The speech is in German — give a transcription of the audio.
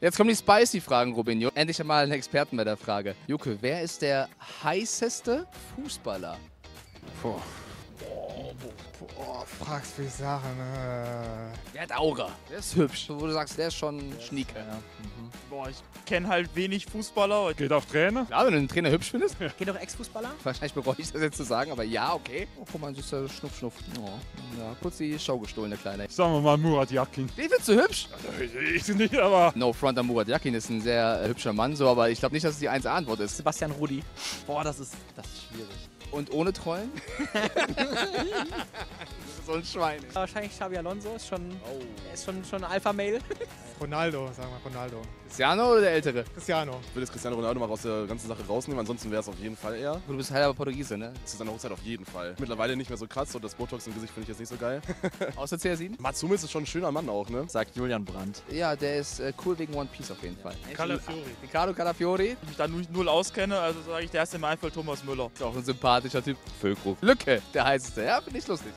Jetzt kommen die Spicy-Fragen, Robinho. Endlich einmal einen Experten bei der Frage. Juke, wer ist der heißeste Fußballer? Boah, fragst mich Sachen. Der hat Aura. Der ist hübsch. Wo du sagst, der ist schon schnieke. Ja. Boah, ich kenne halt wenig Fußballer. Geht auf Trainer? Klar, wenn du den Trainer hübsch findest. Geht doch Ex-Fußballer? Wahrscheinlich bereue ich das jetzt zu sagen, aber ja, okay. Oh, guck mal, ein süßer Schnuff, Schnuff. Oh, ja, kurz die Show gestohlen, der Kleine. Sagen wir mal Murat Yakin. Den findest du hübsch? Ich nicht, aber... No front an Murat Yakin ist ein sehr hübscher Mann, so, aber ich glaube nicht, dass es die 1A-Antwort ist. Sebastian Rudi. Boah, das ist schwierig. Und ohne Trollen? So ein Schwein. Wahrscheinlich Xabi Alonso ist schon ein Alpha-Mail. Ronaldo, sagen wir Ronaldo. Cristiano oder der Ältere? Cristiano. Ich würde jetzt Cristiano Ronaldo mal aus der ganzen Sache rausnehmen, ansonsten wäre es auf jeden Fall er. Du bist halber Portugiese, ne? Zu seiner Hochzeit auf jeden Fall. Mittlerweile nicht mehr so krass und das Botox im Gesicht finde ich jetzt nicht so geil. Außer CR7? Mats Hummels ist schon ein schöner Mann auch, ne? Sagt Julian Brandt. Ja, der ist cool wegen One Piece auf jeden Fall. Calafiori. Riccardo Calafiori. Ich mich da null auskenne, also sage ich, der erste im Einfeld Thomas Müller. Ist auch ein sympathischer Typ. Füllkrug. Lücke, der heißeste. Ja, finde ich lustig.